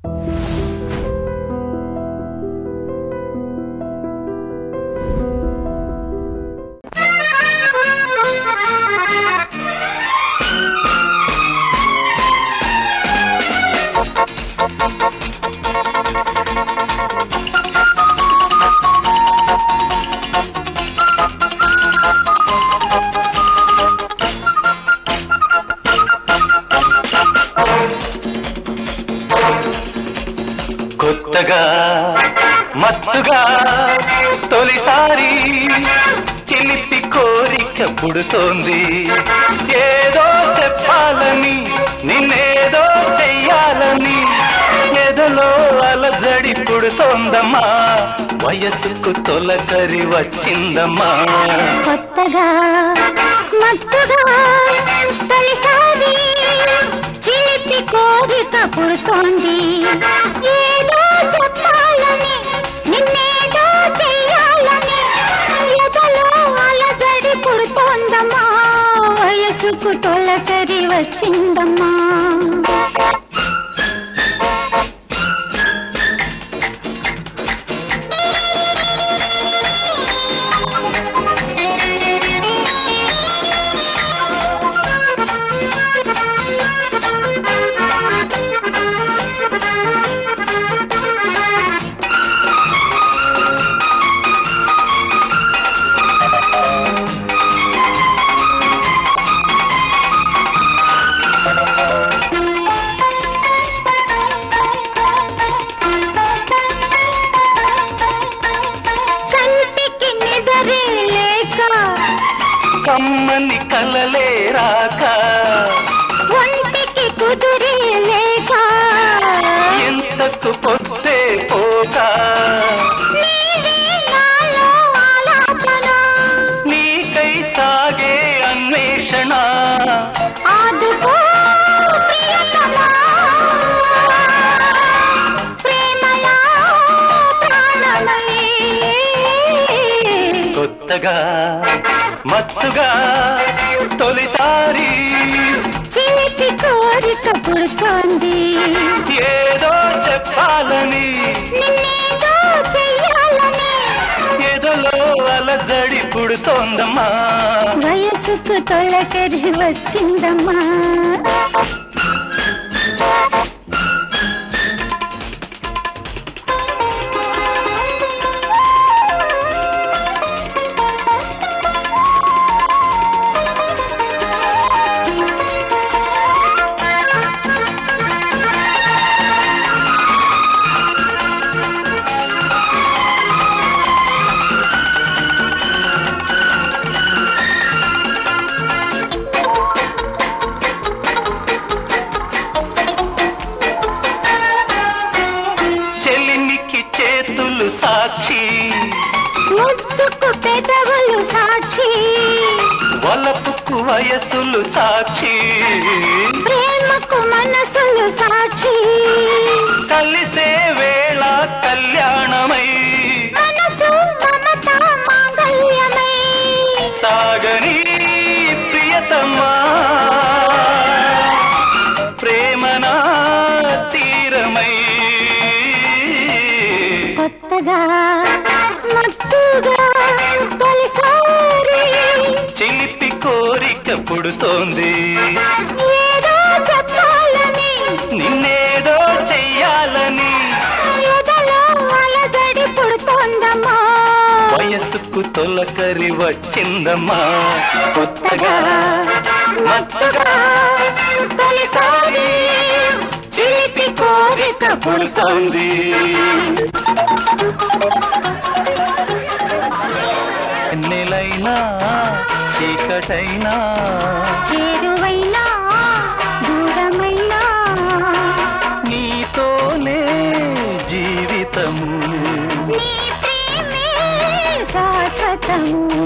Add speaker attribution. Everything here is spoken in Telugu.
Speaker 1: కొత్తగా మత్తుగా తొలిసారి చిలిపి కోరిక పుడుతోంది. ఏదో చెప్పాలని నిన్నేదో చెయ్యాలని ఎదలో అలజడి పుడుతోందమ్మా. వయసుకు తొలకరి వచ్చిందమ్మా.
Speaker 2: కొత్తగా మత్తుగా తొలిసారి చిలిపి కోరిక పుడుతోంది. ఏదో చెప్పాలని నిన్నేదో చెయ్యాలని ఎదలో అలజడి పుడుతోందమ్మా. వయసుకు తొలకరి వచ్చిందమ్మా.
Speaker 1: కమ్మని కలలే రాక
Speaker 2: ఒంటికి కుదురే లేక
Speaker 1: ఎంతకు పొద్దే పోక నీకై సాగే అన్వేషణ.
Speaker 2: ఆదుకో ప్రియతమా ప్రేమలా ప్రాణమై.
Speaker 1: కొత్తగా మత్తుగా తొలిసారి
Speaker 2: చిలిపి కోరిక పుడుతోంది.
Speaker 1: ఏదో చెప్పాలని
Speaker 2: నిన్నేదో చెయ్యాలని
Speaker 1: ఎదలో అలజడి పుడుతోందమ్మా.
Speaker 2: వయసుకు తొలకరి వచ్చిందమ్మా.
Speaker 1: సాక్షి
Speaker 2: ముద్దుకు పెదవులు సాక్షి
Speaker 1: వలపుకు వయసులు సాక్షి
Speaker 2: ప్రేమకు మనసులు సాక్షి
Speaker 1: కలిసే వేళ కళ్యాణమై
Speaker 2: మనసు మమత మాంగళ్యమై
Speaker 1: సాగని ప్రియతమా ప్రేమనా తీరమై
Speaker 2: కొత్తగా మత్తుగా తొలిసారి
Speaker 1: చిలిపి కోరిక పుడుతోంది
Speaker 2: ఏదో చెప్పాలని
Speaker 1: నిన్నేదో చెయ్యాలని
Speaker 2: ఎదలో అలజడి పుడుతోందమ్మా
Speaker 1: వయసుకు తొలకరి వచ్చిందమ్మా కొత్తగా మత్తుగా
Speaker 2: తొలిసారి
Speaker 1: చిలిపి కోరిక పుడుతోంది ఎన్నెలైనా చీకటైనా
Speaker 2: చేరువైనా దూరమైనా
Speaker 1: నీతోనే జీవితము
Speaker 2: నీ ప్రేమే శాశ్వతము